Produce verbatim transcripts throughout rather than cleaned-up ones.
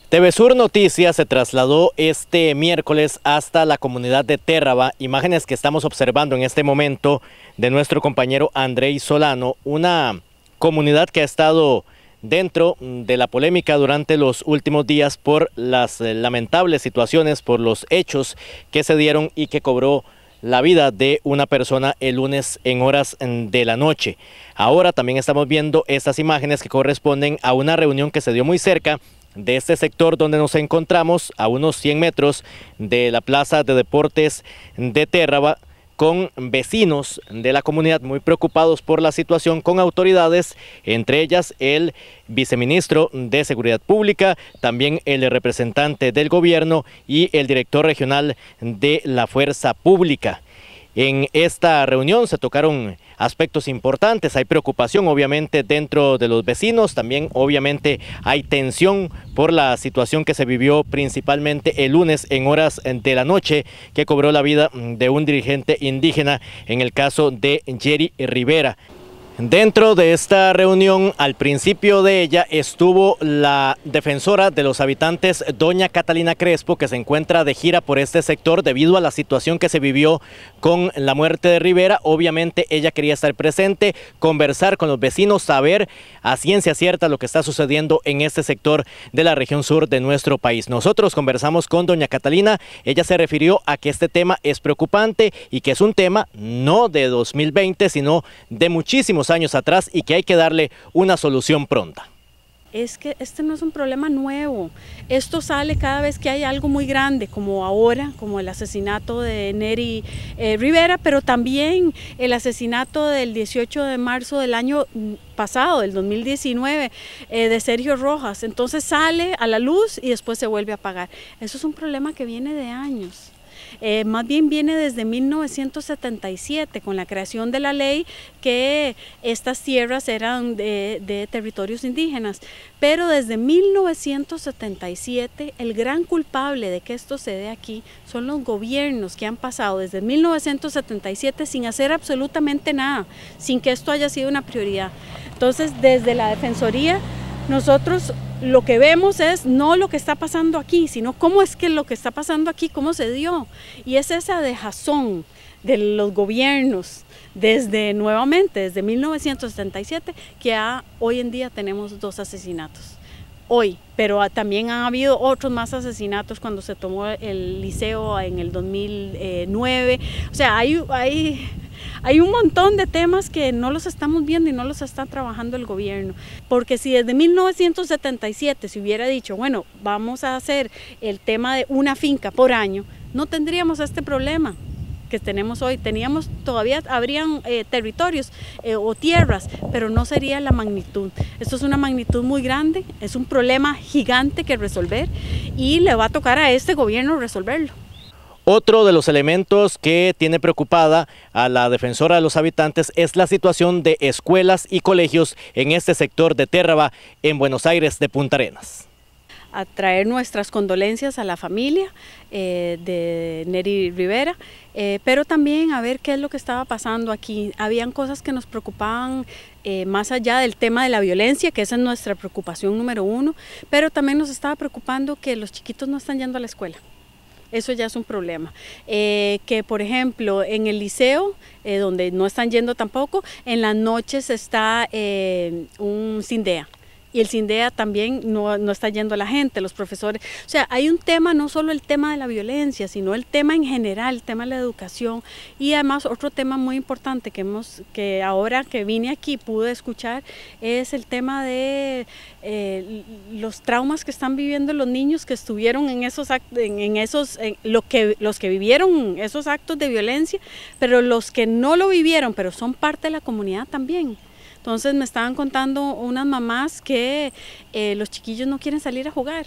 T V Sur Noticias se trasladó este miércoles hasta la comunidad de Térraba, imágenes que estamos observando en este momento de nuestro compañero Andrei Solano, una comunidad que ha estado dentro de la polémica durante los últimos días por las lamentables situaciones, por los hechos que se dieron y que cobró la vida de una persona el lunes en horas de la noche. Ahora también estamos viendo estas imágenes que corresponden a una reunión que se dio muy cerca de este sector donde nos encontramos, a unos cien metros de la plaza de deportes de Térraba, con vecinos de la comunidad muy preocupados por la situación, con autoridades, entre ellas el viceministro de Seguridad Pública, también el representante del gobierno y el director regional de la Fuerza Pública. En esta reunión se tocaron aspectos importantes, hay preocupación obviamente dentro de los vecinos, también obviamente hay tensión por la situación que se vivió principalmente el lunes en horas de la noche, que cobró la vida de un dirigente indígena en el caso de Jerry Rivera. Dentro de esta reunión, al principio de ella, estuvo la defensora de los habitantes, doña Catalina Crespo, que se encuentra de gira por este sector debido a la situación que se vivió con la muerte de Rivera. Obviamente ella quería estar presente, conversar con los vecinos, saber a ciencia cierta lo que está sucediendo en este sector de la región sur de nuestro país. Nosotros conversamos con doña Catalina, ella se refirió a que este tema es preocupante y que es un tema no de dos mil veinte, sino de muchísimos años atrás y que hay que darle una solución pronta. Es que este no es un problema nuevo, esto sale cada vez que hay algo muy grande, como ahora, como el asesinato de Nery eh, Rivera, pero también el asesinato del dieciocho de marzo del año pasado, del dos mil diecinueve, eh, de Sergio Rojas. Entonces sale a la luz y después se vuelve a apagar. Eso es un problema que viene de años. Eh, más bien viene desde mil novecientos setenta y siete, con la creación de la ley que estas tierras eran de, de territorios indígenas, pero desde mil novecientos setenta y siete el gran culpable de que esto se dé aquí son los gobiernos que han pasado desde mil novecientos setenta y siete sin hacer absolutamente nada, sin que esto haya sido una prioridad. Entonces, desde la Defensoría, nosotros lo que vemos es no lo que está pasando aquí, sino cómo es que lo que está pasando aquí, cómo se dio. Y es esa dejazón de los gobiernos desde nuevamente, desde mil novecientos setenta y siete, que a, hoy en día tenemos dos asesinatos. Hoy, pero también han habido otros más asesinatos cuando se tomó el liceo en el dos mil nueve. O sea, hay... hay Hay un montón de temas que no los estamos viendo y no los está trabajando el gobierno, porque si desde mil novecientos setenta y siete se hubiera dicho, bueno, vamos a hacer el tema de una finca por año, no tendríamos este problema que tenemos hoy. Teníamos, todavía habrían eh, territorios eh, o tierras, pero no sería la magnitud. Esto es una magnitud muy grande, es un problema gigante que resolver y le va a tocar a este gobierno resolverlo. Otro de los elementos que tiene preocupada a la defensora de los habitantes es la situación de escuelas y colegios en este sector de Térraba, en Buenos Aires de Punta Arenas. A traer nuestras condolencias a la familia eh, de Nery Rivera, eh, pero también a ver qué es lo que estaba pasando aquí. Habían cosas que nos preocupaban eh, más allá del tema de la violencia, que esa es nuestra preocupación número uno, pero también nos estaba preocupando que los chiquitos no están yendo a la escuela. Eso ya es un problema. Eh, que por ejemplo en el liceo, eh, donde no están yendo tampoco, en las noches está eh, un CINDEA. Y el CINDEA también no, no está yendo a la gente, los profesores. O sea, hay un tema, no solo el tema de la violencia, sino el tema en general, el tema de la educación. Y además otro tema muy importante que, hemos, que ahora que vine aquí pude escuchar es el tema de eh, los traumas que están viviendo los niños que estuvieron en esos actos, en, en esos, en lo que, los que vivieron esos actos de violencia, pero los que no lo vivieron, pero son parte de la comunidad también. Entonces me estaban contando unas mamás que eh, los chiquillos no quieren salir a jugar,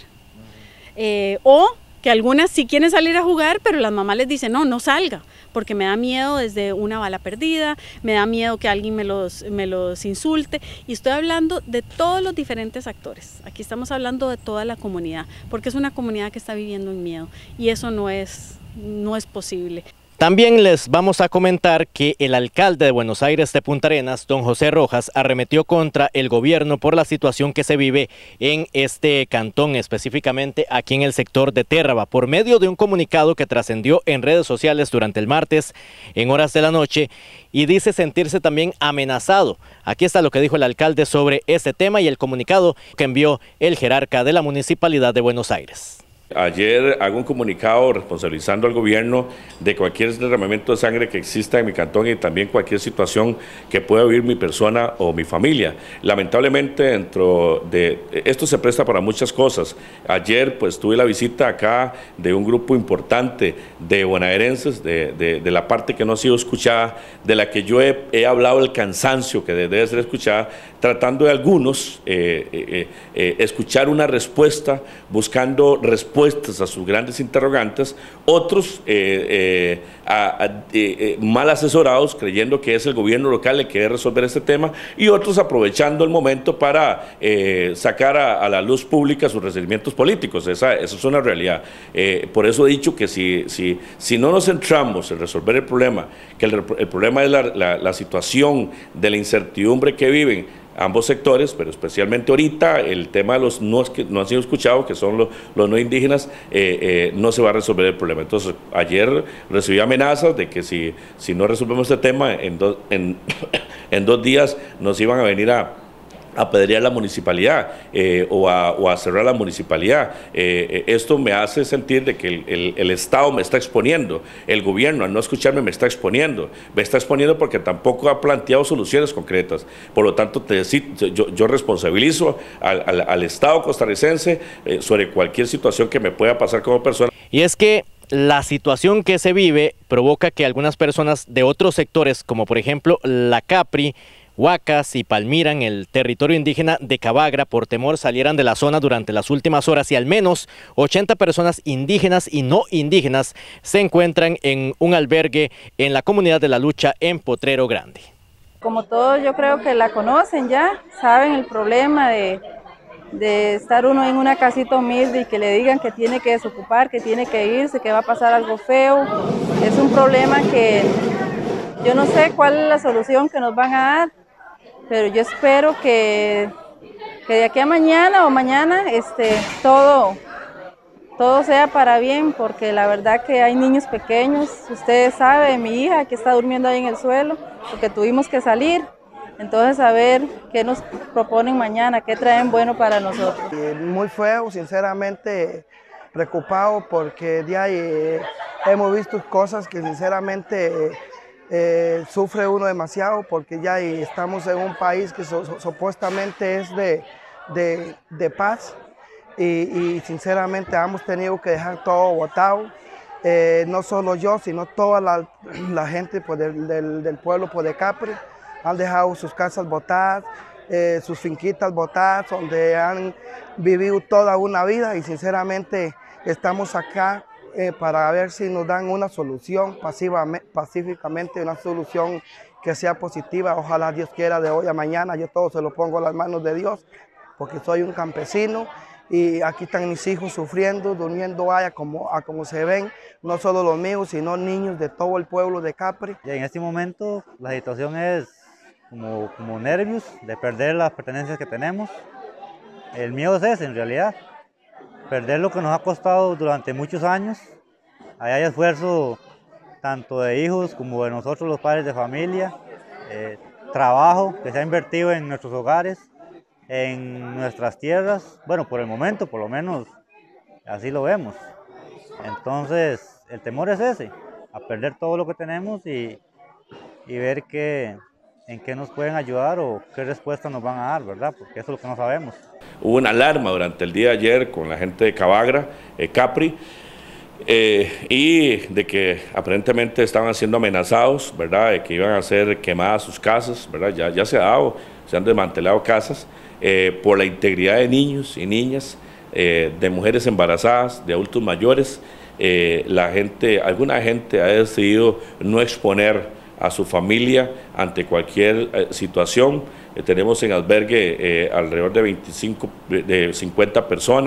eh, o que algunas sí quieren salir a jugar, pero las mamás les dicen no, no salga, porque me da miedo desde una bala perdida, me da miedo que alguien me los, me los insulte, y estoy hablando de todos los diferentes actores. Aquí estamos hablando de toda la comunidad, porque es una comunidad que está viviendo en miedo, y eso no es, no es posible. También les vamos a comentar que el alcalde de Buenos Aires de Punta Arenas, don José Rojas, arremetió contra el gobierno por la situación que se vive en este cantón, específicamente aquí en el sector de Térraba, por medio de un comunicado que trascendió en redes sociales durante el martes en horas de la noche, y dice sentirse también amenazado. Aquí está lo que dijo el alcalde sobre este tema y el comunicado que envió el jerarca de la Municipalidad de Buenos Aires. Ayer hago un comunicado responsabilizando al gobierno de cualquier derramamiento de sangre que exista en mi cantón y también cualquier situación que pueda vivir mi persona o mi familia. Lamentablemente dentro de esto se presta para muchas cosas. Ayer pues tuve la visita acá de un grupo importante de bonaerenses, de, de, de la parte que no ha sido escuchada, de la que yo he, he hablado el cansancio que debe ser escuchada, tratando de algunos eh, eh, eh, escuchar una respuesta, buscando respuestas a sus grandes interrogantes, otros eh, eh, a, a, eh, eh, mal asesorados, creyendo que es el gobierno local el que debe resolver este tema, y otros aprovechando el momento para eh, sacar a, a la luz pública sus resentimientos políticos. Esa, esa es una realidad. Eh, por eso he dicho que si, si, si no nos centramos en resolver el problema, que el, el problema es la, la, la situación de la incertidumbre que viven ambos sectores, pero especialmente ahorita el tema de los no, que no han sido escuchados, que son los, los no indígenas, eh, eh, no se va a resolver el problema. Entonces, ayer recibí amenazas de que si, si no resolvemos este tema, en, do, en, en dos días nos iban a venir a apedrear la municipalidad eh, o, a, o a cerrar la municipalidad. Eh, esto me hace sentir de que el, el, el Estado me está exponiendo, el gobierno al no escucharme me está exponiendo, me está exponiendo porque tampoco ha planteado soluciones concretas. Por lo tanto, te, yo, yo responsabilizo al, al, al Estado costarricense eh, sobre cualquier situación que me pueda pasar como persona. Y es que la situación que se vive provoca que algunas personas de otros sectores, como por ejemplo la Capri, Huacas y Palmira, en el territorio indígena de Cabagra, por temor salieran de la zona durante las últimas horas, y al menos ochenta personas indígenas y no indígenas se encuentran en un albergue en la comunidad de La Lucha en Potrero Grande. Como todos yo creo que la conocen ya, saben el problema de, de estar uno en una casita humilde y que le digan que tiene que desocupar, que tiene que irse, que va a pasar algo feo. Es un problema que yo no sé cuál es la solución que nos van a dar, pero yo espero que, que de aquí a mañana o mañana este, todo, todo sea para bien, porque la verdad que hay niños pequeños. Ustedes saben, mi hija que está durmiendo ahí en el suelo, porque tuvimos que salir. Entonces, a ver qué nos proponen mañana, qué traen bueno para nosotros. Muy feo, sinceramente preocupado, porque de ahí eh, hemos visto cosas que sinceramente Eh, sufre uno demasiado, porque ya estamos en un país que so, so, supuestamente es de, de, de paz y, y sinceramente hemos tenido que dejar todo botado, eh, no solo yo, sino toda la, la gente pues, del, del, del pueblo pues, de Capri. Han dejado sus casas botadas, eh, sus finquitas botadas, donde han vivido toda una vida, y sinceramente estamos acá Eh, para ver si nos dan una solución pasiva, pacíficamente, una solución que sea positiva. Ojalá Dios quiera de hoy a mañana, yo todo se lo pongo a las manos de Dios, porque soy un campesino y aquí están mis hijos sufriendo, durmiendo allá como, a como se ven, no solo los míos, sino niños de todo el pueblo de Capri. Y en este momento la situación es como, como nervios de perder las pertenencias que tenemos. El miedo es ese en realidad. Perder lo que nos ha costado durante muchos años. Ahí hay esfuerzo tanto de hijos como de nosotros los padres de familia, eh, trabajo que se ha invertido en nuestros hogares, en nuestras tierras. Bueno, por el momento, por lo menos, así lo vemos. Entonces, el temor es ese, a perder todo lo que tenemos y, y ver qué, en qué nos pueden ayudar o qué respuesta nos van a dar, ¿verdad? Porque eso es lo que no sabemos. Hubo una alarma durante el día de ayer con la gente de Cabagra, eh, Capri, eh, y de que aparentemente estaban siendo amenazados, ¿verdad? De que iban a ser quemadas sus casas, ¿verdad? Ya, ya se ha dado, se han desmantelado casas eh, por la integridad de niños y niñas, eh, de mujeres embarazadas, de adultos mayores. Eh, la gente, alguna gente ha decidido no exponer a su familia ante cualquier eh, situación. Eh, tenemos en albergue eh, alrededor de veinticinco, de cincuenta personas,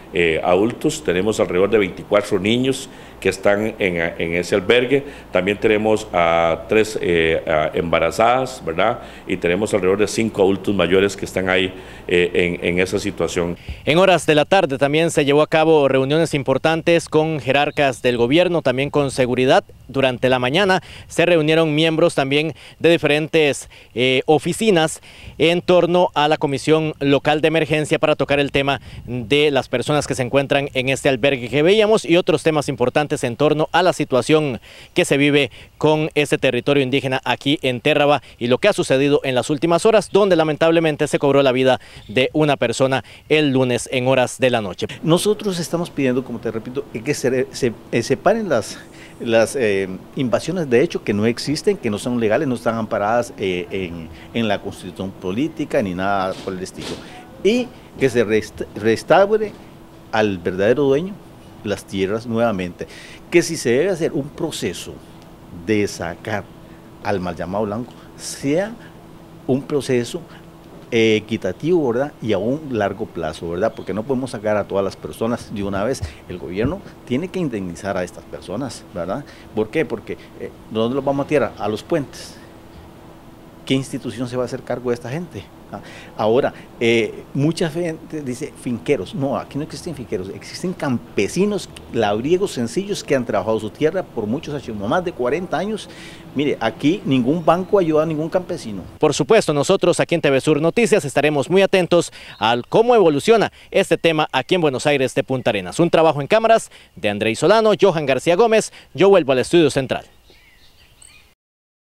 eh, adultos, tenemos alrededor de veinticuatro niños que están en, en ese albergue, también tenemos a tres eh, a embarazadas, ¿verdad? Y tenemos alrededor de cinco adultos mayores que están ahí eh, en, en esa situación. En horas de la tarde también se llevó a cabo reuniones importantes con jerarcas del gobierno, también con seguridad. Durante la mañana se reunieron miembros también de diferentes eh, oficinas en torno a la Comisión Local de Emergencia para tocar el tema de las personas que se encuentran en este albergue que veíamos y otros temas importantes en torno a la situación que se vive con este territorio indígena aquí en Térraba y lo que ha sucedido en las últimas horas, donde lamentablemente se cobró la vida de una persona el lunes en horas de la noche. Nosotros estamos pidiendo, como te repito, que se, se, se separen las, las eh, invasiones de hecho que no existen, que no son legales, no están amparadas eh, en, en la Constitución política ni nada por el estilo, y que se rest, restaure al verdadero dueño las tierras nuevamente, que si se debe hacer un proceso de sacar al mal llamado blanco, sea un proceso eh, equitativo, ¿verdad? Y a un largo plazo, ¿verdad? Porque no podemos sacar a todas las personas de una vez. El gobierno tiene que indemnizar a estas personas, ¿verdad? ¿Por qué? Porque eh, ¿dónde los vamos a tirar? A los puentes. ¿Qué institución se va a hacer cargo de esta gente? Ahora, eh, mucha gente dice finqueros. No, aquí no existen finqueros, existen campesinos labriegos sencillos que han trabajado su tierra por muchos años, más de cuarenta años. Mire, aquí ningún banco ayuda a ningún campesino. Por supuesto, nosotros aquí en T V Sur Noticias estaremos muy atentos a cómo evoluciona este tema aquí en Buenos Aires de Punta Arenas. Un trabajo en cámaras de Andrei Solano, Johan García Gómez. Yo vuelvo al estudio central.